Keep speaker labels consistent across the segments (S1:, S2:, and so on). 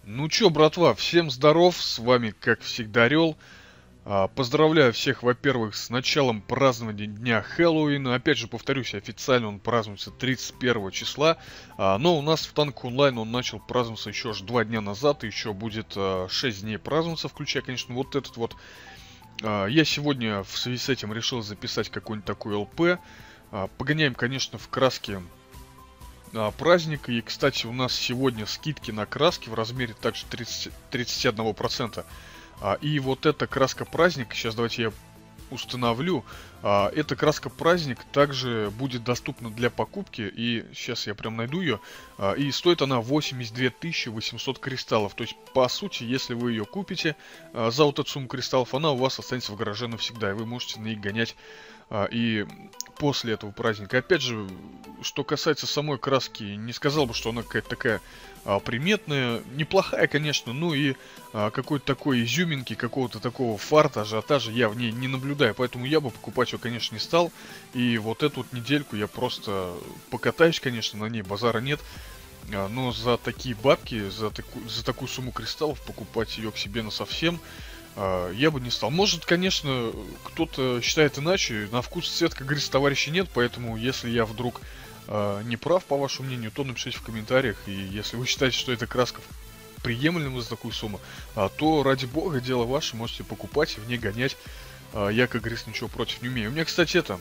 S1: Ну чё, братва, всем здоров, с вами, как всегда, Орел. Поздравляю всех, во-первых, с началом празднования Дня Хэллоуина. Опять же, повторюсь, официально он празднуется 31 числа. Но у нас в Танк Онлайн он начал праздноваться еще аж 2 дня назад. И еще будет 6 дней праздноваться, включая, конечно, вот этот вот. Я сегодня в связи с этим решил записать какой-нибудь такой ЛП. Погоняем, конечно, в краске праздник. И, кстати, у нас сегодня скидки на краски в размере также 31%. И вот эта краска праздник, сейчас давайте я установлю. Эта краска праздник также будет доступна для покупки. И сейчас я прям найду ее. И стоит она 82 800 кристаллов. То есть, по сути, если вы ее купите за вот эту сумму кристаллов, она у вас останется в гараже навсегда. И вы можете на ней гонять и после этого праздника. Опять же, что касается самой краски, не сказал бы, что она какая-то такая приметная, неплохая, конечно, ну и какой-то такой изюминки, какого-то такого фарта, ажиотажа я в ней не наблюдаю, поэтому я бы покупать ее, конечно, не стал. И вот эту вот недельку я просто покатаюсь, конечно, на ней, базара нет. Но за такие бабки, за такую сумму кристаллов покупать ее к себе на совсем я бы не стал. Может, конечно, кто-то считает иначе. На вкус и цвет, как говорится, товарищей нет. Поэтому, если я вдруг не прав, по вашему мнению, то напишите в комментариях. И если вы считаете, что эта краска приемлема за такую сумму, то, ради бога, дело ваше, можете покупать и в ней гонять. Я, как говорится, ничего против не умею. У меня, кстати, это...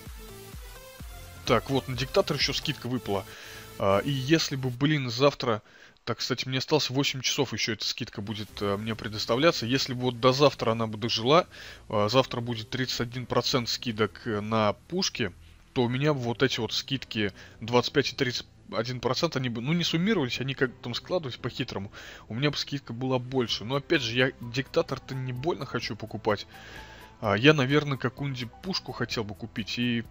S1: Так, вот, на диктатор еще скидка выпала. И если бы, блин, завтра... Так, кстати, мне осталось 8 часов, еще эта скидка будет мне предоставляться. Если бы вот до завтра она бы дожила, завтра будет 31% скидок на пушки, то у меня бы вот эти вот скидки 25 и 31%, они бы, ну, не суммировались, они как там складывались по-хитрому. У меня бы скидка была больше. Но опять же, я диктатор-то не больно хочу покупать. Я, наверное, какую-нибудь пушку хотел бы купить. И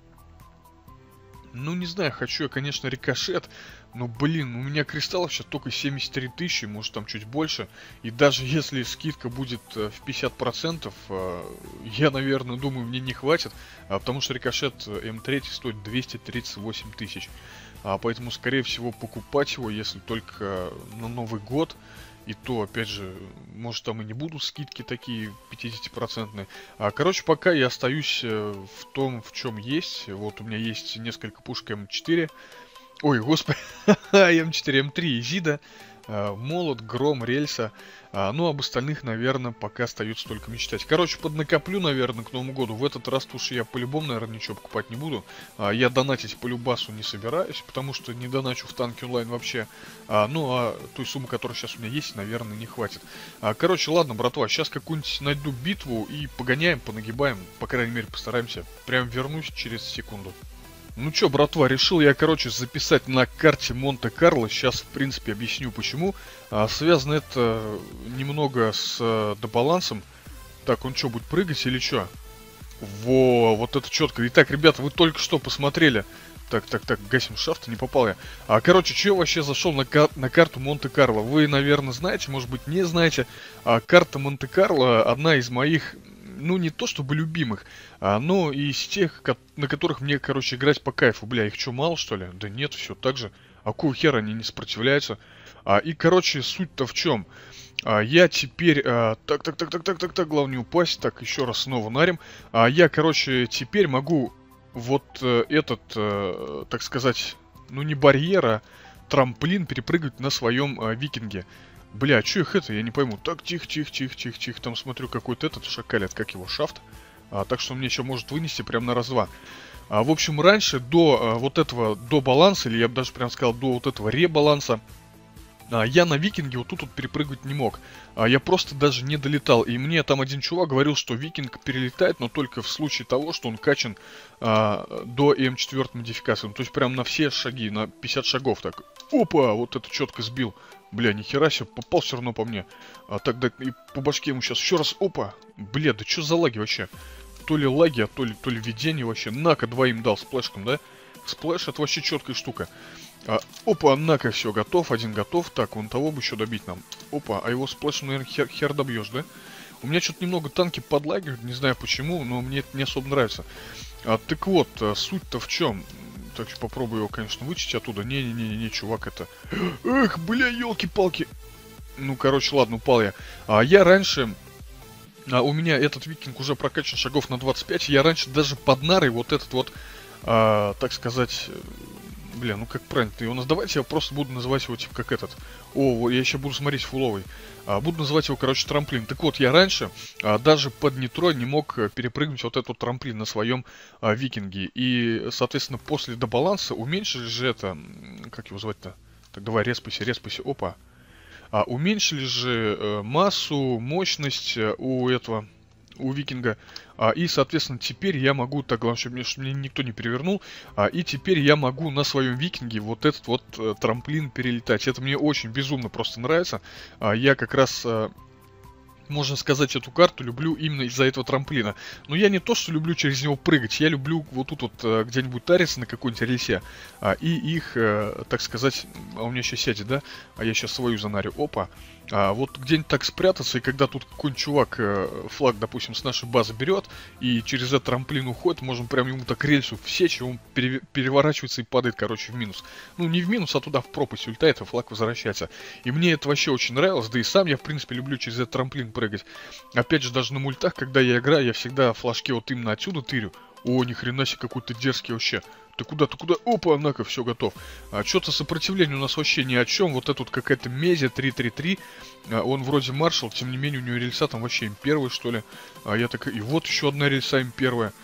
S1: ну, не знаю, хочу я, конечно, рикошет, но, блин, у меня кристаллов сейчас только 73 тысячи, может, там чуть больше. И даже если скидка будет в 50%, я, наверное, думаю, мне не хватит, потому что рикошет М3 стоит 238 тысяч. Поэтому, скорее всего, покупать его, если только на Новый год. И то, опять же, может, там и не будут скидки такие 50%. Короче, пока я остаюсь в том, в чем есть. Вот у меня есть несколько пушек М4. Ой, господи, М4, М3, Изида, Молот, Гром, Рельса. Ну, об остальных, наверное, пока остается только мечтать. Короче, поднакоплю, наверное, к Новому году. В этот раз уж я по-любому, наверное, ничего покупать не буду. Я донатить по любасу не собираюсь, потому что не доначу в танки онлайн вообще. Ну, а той суммы, которая сейчас у меня есть, наверное, не хватит. Короче, ладно, братва, сейчас какую-нибудь найду битву и погоняем, понагибаем. По крайней мере, постараемся. Прям вернусь через секунду. Ну чё, братва, решил я, короче, записать на карте Монте-Карло. Сейчас, в принципе, объясню почему. Связано это немного с добалансом. Так, он что, будет прыгать или что? Во, вот это четко. Итак, ребята, вы только что посмотрели. Так, гасим шафт, не попал я. Короче, че я вообще зашел на карту Монте-Карло? Вы, наверное, знаете, может быть, не знаете. Карта Монте-Карло одна из моих, ну, не то чтобы любимых, но из тех, на которых мне, короче, играть по кайфу. Бля, их что, мало, что ли? Да нет, все так же. А какого хера они не сопротивляются? И, короче, суть-то в чем? Я теперь... так, главное не упасть. Так, еще раз снова нарим. Я, короче, теперь могу вот этот, так сказать, ну не барьер, а трамплин перепрыгивать на своем викинге. Бля, а чё их это? Я не пойму. Так, тихо. Там смотрю какой-то этот шакалит, как его, шафт. Так что мне еще может вынести прям на раз-два. В общем, раньше, до вот этого, до баланса, или я бы даже прям сказал, до вот этого ребаланса, я на викинге вот тут вот перепрыгивать не мог. Я просто даже не долетал. И мне там один чувак говорил, что викинг перелетает, но только в случае того, что он качан до М4 модификации. Ну, то есть прям на все шаги, на 50 шагов так. Опа, вот это четко сбил. Бля, нихера себе, попал все равно по мне. Так, да, и по башке ему сейчас еще раз. Опа. Бля, да что за лаги вообще? То ли лаги, то ли видение вообще. На-ка, двоим дал сплэшком, да? Сплэш это вообще четкая штука. Опа, на-ка, все, готов, один готов. Так, вон того бы еще добить нам. Опа, а его сплэшем, наверное, хер добьешь, да? У меня что-то немного танки подлагивают, не знаю почему, но мне это не особо нравится. Так вот, суть-то в чем? Так, попробую его, конечно, вычесть оттуда. Не, чувак, это... Эх, бля, елки-палки. Ну, короче, ладно, упал я. Я раньше... у меня этот викинг уже прокачан шагов на 25. Я раньше даже под нарой вот этот вот, так сказать... Бля, ну как правильно-то его называть? Давайте я просто буду называть его типа как этот. Я еще буду смотреть фуловый. Буду называть его, короче, трамплин. Так вот, я раньше даже под нитро не мог перепрыгнуть вот этот трамплин на своем викинге. И, соответственно, после добаланса уменьшили же это... Как его звать-то? Так, давай, респайся, опа. Уменьшили же массу, мощность у викинга. И, соответственно, теперь я могу, так главное, чтобы меня никто не перевернул, и теперь я могу на своем викинге вот этот вот трамплин перелетать. Это мне очень безумно просто нравится. Я как раз... Можно сказать, эту карту люблю именно из-за этого трамплина. Но я не то, что люблю через него прыгать, я люблю вот тут вот где-нибудь тариться на какой-нибудь рельсе, и их, так сказать, у меня сейчас сядет, да? Я сейчас свою занарю, опа. Вот где-нибудь так спрятаться, и когда тут какой-нибудь чувак флаг, допустим, с нашей базы берет, и через этот трамплин уходит, можем прям ему так рельсу всечь, и он переворачивается и падает, короче, в минус. Ну, не в минус, а туда в пропасть улетает, а флаг возвращается. И мне это вообще очень нравилось, да и сам я, в принципе, люблю через этот трамплин прыгать. Опять же, даже на мультах, когда я играю, я всегда флажки вот именно отсюда тырю. О, ни хрена себе, какой-то дерзкий вообще. Ты куда? Опа, однако, все, готов. Что-то сопротивление у нас вообще ни о чем. Вот это вот какая-то Мезия 333. Он вроде маршал, тем не менее у него рельса там вообще М1, что ли. Я так... И вот еще одна рельса М1.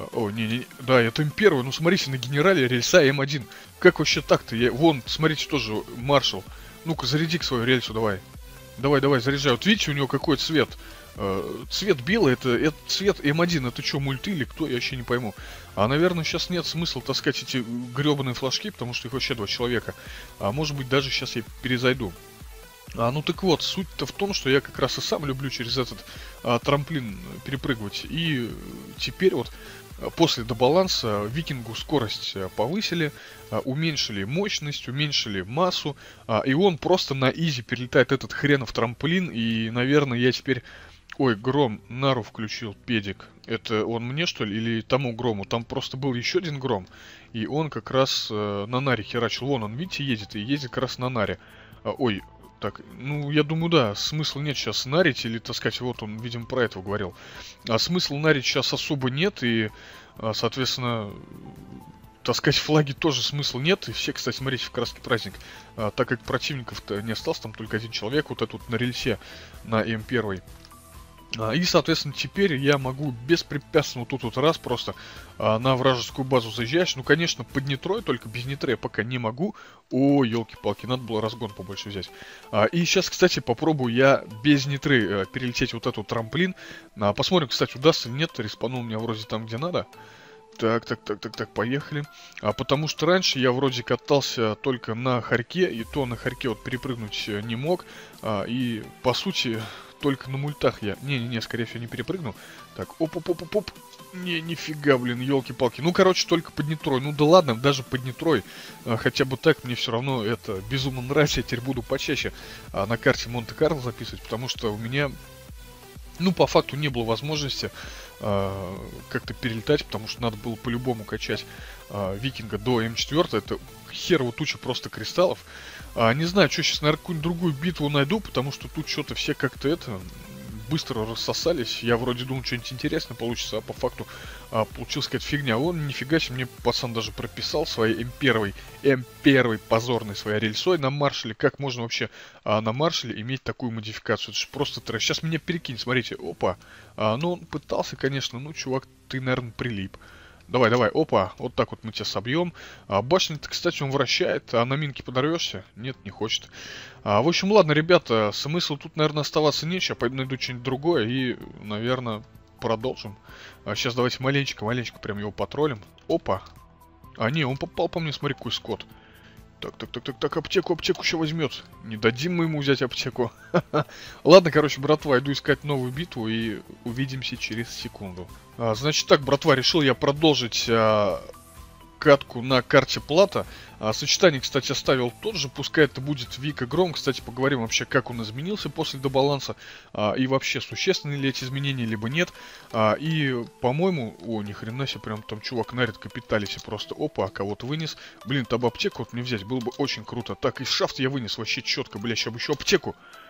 S1: Да, это М1. Ну, смотрите, на генерале рельса М1. Как вообще так-то? Вон, смотрите, тоже маршал. Ну-ка, заряди к свою рельсу, давай. Давай, заряжай. Вот видите, у него какой цвет? Цвет белый, это цвет М1. Это что, мульты или кто? Я вообще не пойму. Наверное, сейчас нет смысла таскать эти гребаные флажки, потому что их вообще 2 человека. Может быть, даже сейчас я перезайду. Ну так вот, суть-то в том, что я как раз и сам люблю через этот трамплин перепрыгивать. И теперь вот после добаланса викингу скорость повысили, уменьшили мощность, уменьшили массу, и он просто на изи перелетает этот хренов трамплин, и, наверное, я теперь... Ой, Гром, Нару включил, педик. Это он мне, что ли, или тому Грому? Там просто был еще один Гром, и он как раз на Наре херачил. Вон он, видите, едет, и едет как раз на Наре. Ой, так, ну, я думаю, да, смысла нет сейчас нарить или таскать, вот он, видимо, про это говорил. Смысла нарить сейчас особо нет, и, соответственно, таскать флаги тоже смысла нет. И все, кстати, смотрите, в краски праздник, так как противников-то не осталось, там только один человек, вот этот на рельсе, на М1. И, соответственно, теперь я могу беспрепятственно тут вот раз просто на вражескую базу заезжаешь. Ну, конечно, под нитрой, только без нитро я пока не могу. О, елки-палки, надо было разгон побольше взять. И сейчас, кстати, попробую я без нитры перелететь вот этот трамплин. Посмотрим, кстати, удастся или нет. Респанул меня вроде там, где надо. Так, поехали. Потому что раньше я вроде катался только на хорьке, и то на хорьке вот перепрыгнуть не мог. И, по сути, только на мультах я... Не, скорее всего, не перепрыгнул. Так, оп. Нифига, блин, елки-палки. Ну, короче, только под нитрой. Ну да ладно, даже под нитрой. Хотя бы так мне все равно это безумно нравится. Я теперь буду почаще на карте Монте-Карло записывать, потому что у меня... Ну, по факту не было возможности как-то перелетать, потому что надо было по-любому качать викинга до М4. Это херово туча просто кристаллов. Не знаю, что сейчас, наверное, какую-нибудь другую битву найду, потому что тут что-то все как-то быстро рассосались. Я вроде думал, что-нибудь интересное получится, а по факту получилась какая-то фигня. Он, нифига себе, мне пацан даже прописал своей М1 позорной своей рельсой на маршале. Как можно вообще на маршале иметь такую модификацию? Это же просто трэш. Сейчас меня перекинь, смотрите, опа. Ну, он пытался, конечно, ну, чувак, ты, наверное, прилип. Давай, опа, вот так вот мы тебя собьем. Башня-то, кстати, он вращает, а на минке подорвешься? Нет, не хочет. В общем, ладно, ребята, смысл тут, наверное, оставаться нечего. Пойду найду что-нибудь другое и, наверное, продолжим. Сейчас давайте маленечко прям его потроллим. Опа. Не, он попал по мне, смотри, какой скот. Так, аптеку еще возьмет. Не дадим мы ему взять аптеку. Ладно, короче, братва, иду искать новую битву и увидимся через секунду. Значит так, братва, решил я продолжить катку на карте Плата. Сочетание, кстати, оставил тот же. Пускай это будет Вика Гром. Кстати, поговорим вообще, как он изменился после добаланса. И вообще, существенны ли эти изменения, либо нет. И, по-моему... О, ни хрена себе, прям там чувак нарит капиталисе просто. Опа, кого-то вынес. Блин, там бы аптеку вот мне взять, было бы очень круто. Так, из шафта я вынес вообще четко, бля, сейчас бы еще аптеку.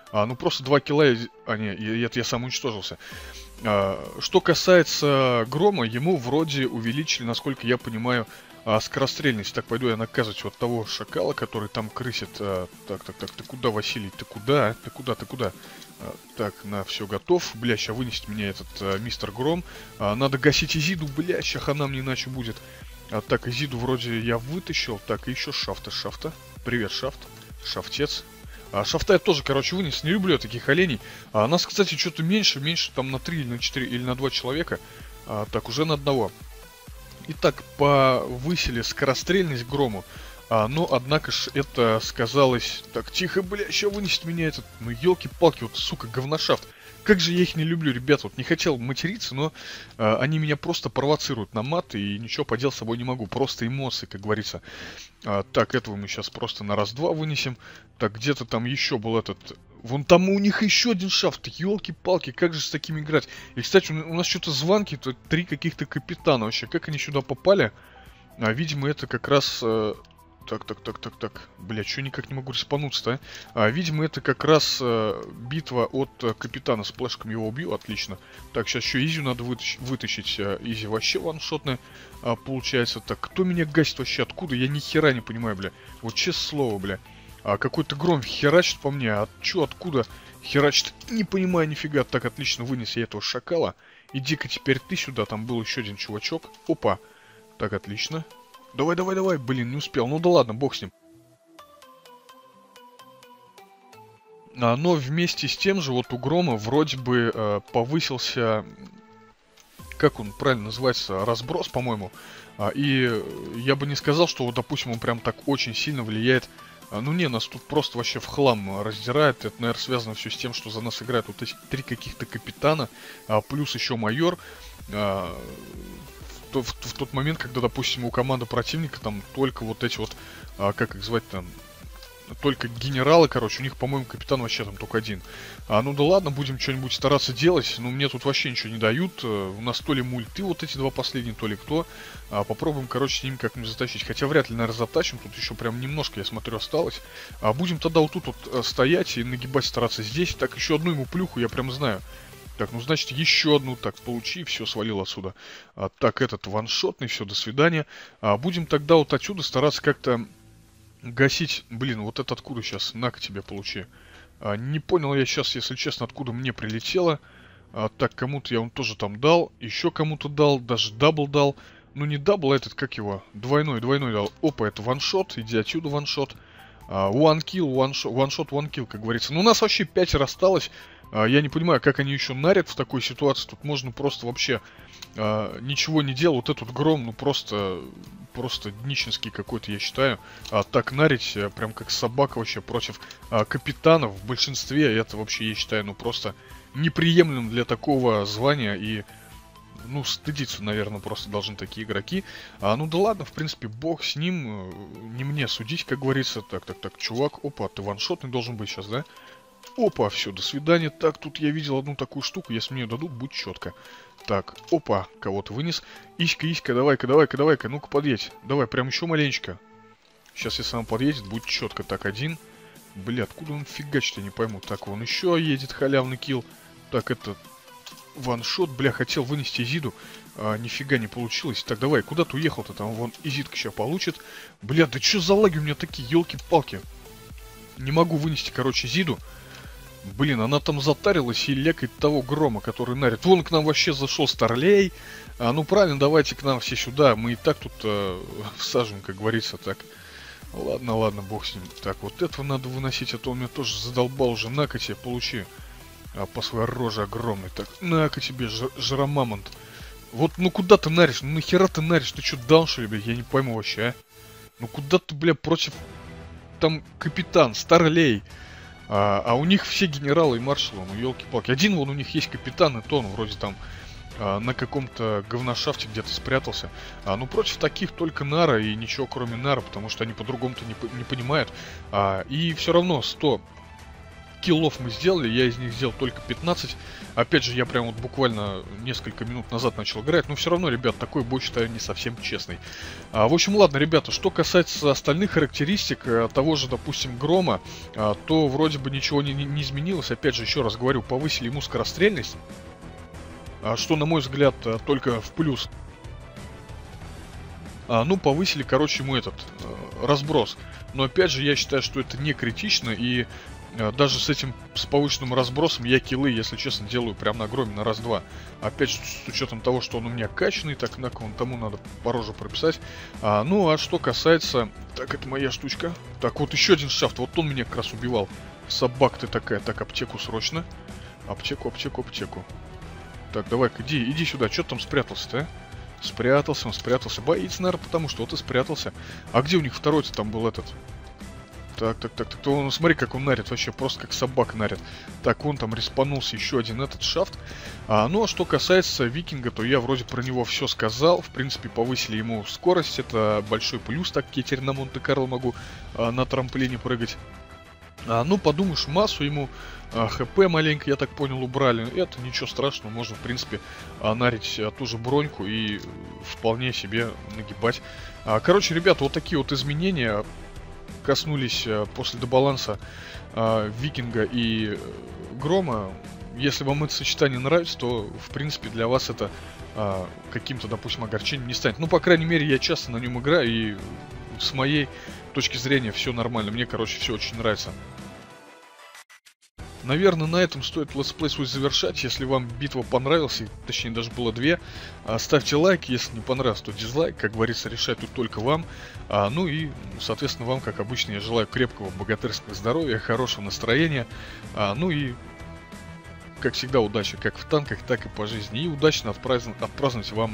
S1: Ну просто 2 килла, не, это я сам уничтожился. Что касается Грома, ему вроде увеличили, насколько я понимаю, скорострельность. Так, пойду я наказывать вот того шакала, который там крысит. Так, ты куда, Василий? Ты куда? Ты куда? Так, все, готов. Бля, ща вынесет меня этот мистер Гром. Надо гасить Изиду, бля, ща хана мне иначе будет. Так, Изиду вроде я вытащил. Так, и еще Шафта. Привет, Шафт. Шафтец. Шафта я тоже, короче, вынес. Не люблю я таких оленей. Нас, кстати, что-то меньше там на 3 или на 4 или на 2 человека. Так, уже на одного. Итак, повысили скорострельность Грому. Но, однако ж, это сказалось... Так, тихо, бля, ща вынесет меня этот... Ну, елки-палки, вот, сука, говношафт. Как же я их не люблю, ребят. Вот не хотел материться, но они меня просто провоцируют на мат, и ничего поделать с собой не могу. Просто эмоции, как говорится. Так, этого мы сейчас просто на раз-два вынесем. Так, где-то там еще был этот... Вон там у них еще один шафт. Елки-палки, как же с такими играть? И, кстати, у нас что-то звонки, то 3 каких-то капитана вообще. Как они сюда попали? Видимо, это как раз... Так. Бля, что никак не могу респануться-то, видимо, это как раз битва от капитана. С флешком его убью, отлично. Так, сейчас еще Изю надо вытащить. Изи вообще ваншотная получается. Так, кто меня гасит вообще? Откуда? Я ни хера не понимаю, бля. Вот честное слово, бля. Какой-то Гром херачит по мне. Откуда херачит? Не понимаю нифига. Так, отлично, вынес я этого шакала. Иди-ка теперь ты сюда. Там был еще один чувачок. Опа. Так, отлично. Давай. Блин, не успел. Ну да ладно, бог с ним. Но вместе с тем же вот у Грома вроде бы повысился... Как он правильно называется? Разброс, по-моему. И я бы не сказал, что, вот, допустим, он прям так очень сильно влияет. Ну не, нас тут просто вообще в хлам раздирает. Это, наверное, связано все с тем, что за нас играют вот эти 3 каких-то капитана, плюс еще майор. В тот момент, когда, допустим, у команды противника там только вот эти вот, как их звать там, только генералы, короче, у них, по-моему, капитан вообще там только один. Ну да ладно, будем что-нибудь стараться делать, но мне тут вообще ничего не дают. У нас то ли мульты вот эти 2 последние, то ли кто. Попробуем, короче, с ними как-нибудь затащить. Хотя вряд ли, наверное, затащим, тут еще прям немножко, я смотрю, осталось. Будем тогда вот тут вот стоять и нагибать, стараться здесь. Так, еще одну ему плюху, я прям знаю. Так, ну значит еще одну, так, получи, все, свалил отсюда. Так, этот ваншотный, все, до свидания. Будем тогда вот отсюда стараться как-то гасить. Блин, вот это откуда сейчас? На-ка тебе, получи. Не понял я сейчас, если честно, откуда мне прилетело. Так, кому-то я он тоже там дал, еще кому-то дал, даже дабл дал. Ну не дабл, а этот, как его? Двойной дал. Опа, это ваншот, иди отсюда, ваншот. One kill, one-shot, one kill, как говорится. Ну, у нас вообще 5 осталось. Я не понимаю, как они еще нарят в такой ситуации. Тут можно просто вообще ничего не делать. Вот этот Гром, ну просто днищенский какой-то, я считаю. Так нарить, прям как собака вообще против капитанов в большинстве. Это вообще, я считаю, ну просто неприемлем для такого звания. И, ну, стыдиться, наверное, просто должны такие игроки. Ну да ладно, в принципе, бог с ним. Не мне судить, как говорится. Так, чувак, опа, ты ваншотный должен быть сейчас, да? Опа, все, до свидания. Так, тут я видел одну такую штуку. Если мне ее дадут, будет четко. Так, опа, кого-то вынес. Иська, давай-ка, ну-ка подъедь. Давай, прям еще маленечко. Сейчас, если он подъедет, будет четко. Так, один. Бля, откуда он фигачит, я не пойму. Так, вон еще едет, халявный килл. Так, это ваншот. Бля, хотел вынести Изиду. Нифига не получилось. Так, давай, куда ты уехал-то? Там вон Изидка сейчас получит. Бля, да что за лаги у меня такие, елки-палки. Не могу вынести, короче, Зиду. Блин, она там затарилась и лекает того Грома, который нарит. Вон к нам вообще зашел Старлей. Ну правильно, давайте к нам все сюда. Мы и так тут всажем, как говорится, так. Ладно, бог с ним. Так, вот этого надо выносить, а то он меня тоже задолбал уже. На-ка тебе, получи. По своей роже огромной. Так, на-ка тебе, жиромамонт. Вот, ну куда ты наришь? Ну нахера ты наришь? Ты что, даун, что ли, бля? Я не пойму вообще, а? Ну куда ты, бля, против... Там капитан, Старлей. А у них все генералы и маршалы, ну елки-палки. Один вон у них есть капитан, и то он вроде там на каком-то говношафте где-то спрятался. Ну против таких только Нара и ничего кроме Нара, потому что они по-другому-то не понимают. И все равно 100 киллов мы сделали, я из них сделал только 15. Опять же, я прям вот буквально несколько минут назад начал играть, но все равно, ребят, такой бой считаю не совсем честный. В общем, ладно, ребята, что касается остальных характеристик, того же, допустим, Грома, то вроде бы ничего не изменилось. Опять же, еще раз говорю, повысили ему скорострельность, что, на мой взгляд, только в плюс. Ну, повысили, короче, ему этот разброс. Но опять же, я считаю, что это не критично, и даже с этим, с повышенным разбросом, я киллы, если честно, делаю прям на Громе на раз-два. Опять же, с учетом того, что он у меня качанный, так на ком тому надо по роже прописать. Ну, а что касается... Так, это моя штучка. Так, вот еще один шафт, вот он меня как раз убивал. Собак ты такая. Так, аптеку срочно. Аптеку. Так, давай-ка, иди сюда, что ты там спрятался-то, а? Спрятался, он спрятался. Боится, наверное, потому что вот и спрятался. А где у них второй-то там был этот? Так. Ну, смотри, как он нарит, вообще просто как собака нарит. Так, он там респанулся, еще один этот шафт. Ну, а что касается Викинга, то я вроде про него все сказал. В принципе, повысили ему скорость, это большой плюс. Так, я теперь на Монте-Карло могу на трамплине прыгать. Ну, подумаешь, массу ему, ХП маленько, я так понял, убрали. Это ничего страшного, можно, в принципе, нарить ту же броньку и вполне себе нагибать. Короче, ребята, вот такие вот изменения коснулись после дебаланса Викинга и Грома. Если вам это сочетание нравится, то, в принципе, для вас это каким-то, допустим, огорчением не станет. Ну, по крайней мере, я часто на нем играю, и с моей точки зрения все нормально. Мне, короче, все очень нравится. Наверное, на этом стоит летсплей свой завершать. Если вам битва понравилась, точнее даже было две, ставьте лайк. Если не понравилось, то дизлайк. Как говорится, решать тут только вам. Ну и, соответственно, вам, как обычно, я желаю крепкого богатырского здоровья, хорошего настроения. Ну и, как всегда, удачи как в танках, так и по жизни. И удачно отпраздновать вам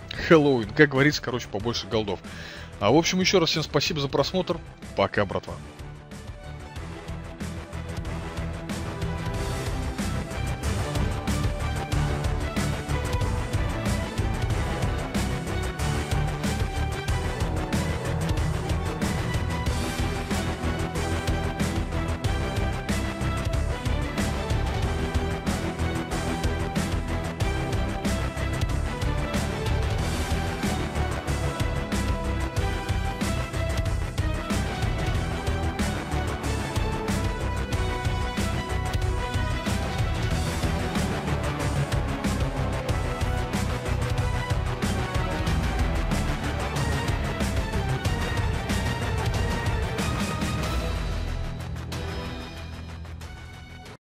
S1: Хэллоуин. Как говорится, короче, побольше голдов. В общем, еще раз всем спасибо за просмотр. Пока, братва.